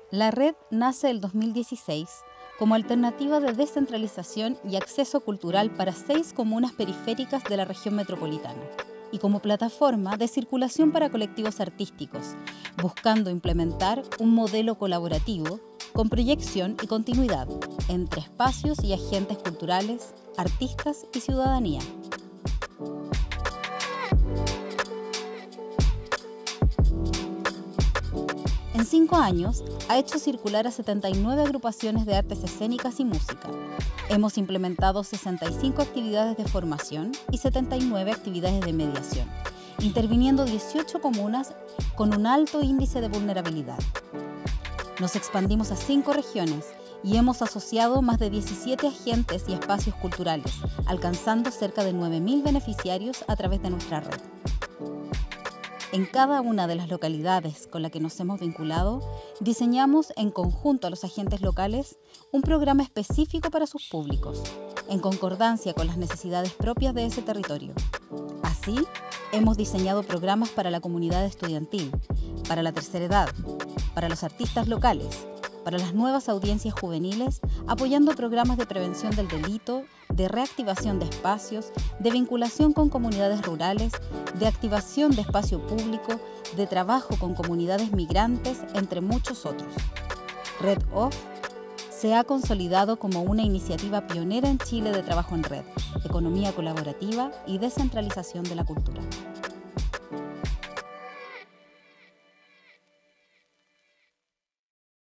La red nace el 2016 como alternativa de descentralización y acceso cultural para 6 comunas periféricas de la región metropolitana y como plataforma de circulación para colectivos artísticos, buscando implementar un modelo colaborativo con proyección y continuidad entre espacios y agentes culturales, artistas y ciudadanía. En 5 años, ha hecho circular a 79 agrupaciones de artes escénicas y música. Hemos implementado 65 actividades de formación y 79 actividades de mediación, interviniendo 18 comunas con un alto índice de vulnerabilidad. Nos expandimos a 5 regiones y hemos asociado más de 17 agentes y espacios culturales, alcanzando cerca de 9.000 beneficiarios a través de nuestra red. En cada una de las localidades con las que nos hemos vinculado, diseñamos en conjunto a los agentes locales un programa específico para sus públicos, en concordancia con las necesidades propias de ese territorio. Así, hemos diseñado programas para la comunidad estudiantil, para la tercera edad, para los artistas locales, para las nuevas audiencias juveniles, apoyando programas de prevención del delito, de reactivación de espacios, de vinculación con comunidades rurales, de activación de espacio público, de trabajo con comunidades migrantes, entre muchos otros. Red Off se ha consolidado como una iniciativa pionera en Chile de trabajo en red, economía colaborativa y descentralización de la cultura.